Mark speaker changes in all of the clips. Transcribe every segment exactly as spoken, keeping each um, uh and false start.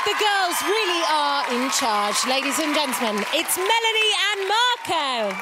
Speaker 1: The girls really are in charge. Ladies and gentlemen, it's Melanie and Marco.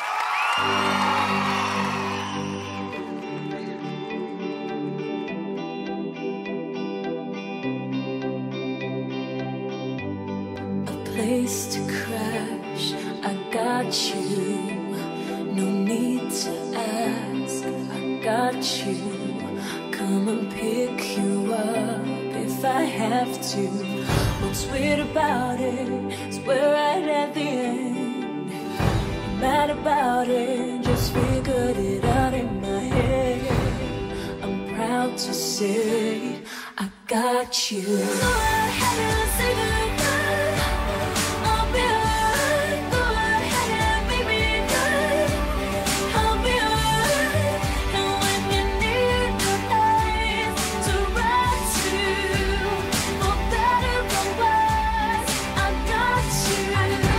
Speaker 2: A place to crash, I got you. No need to ask, I got you. Come and pick you up if I have to. What's weird about it is we're right at the end. I'm mad about it, just figured it out in my head. I'm proud to say I got you. Go ahead and say goodbye. I'll be alright. Go ahead and make me cry. I'll be alright. And when you need the place to run to, for better or worse, I got you.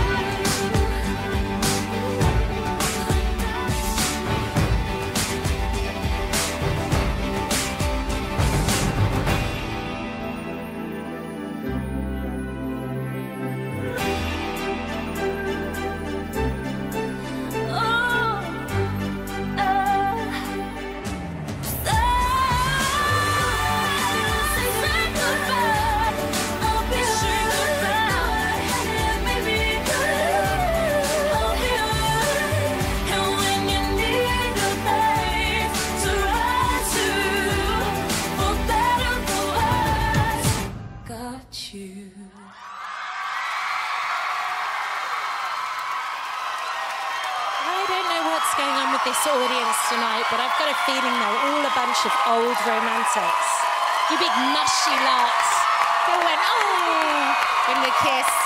Speaker 2: You.
Speaker 1: I don't know what's going on with this audience tonight, but I've got a feeling they're all a bunch of old romantics. You big mushy lots. They went, oh, in the kiss.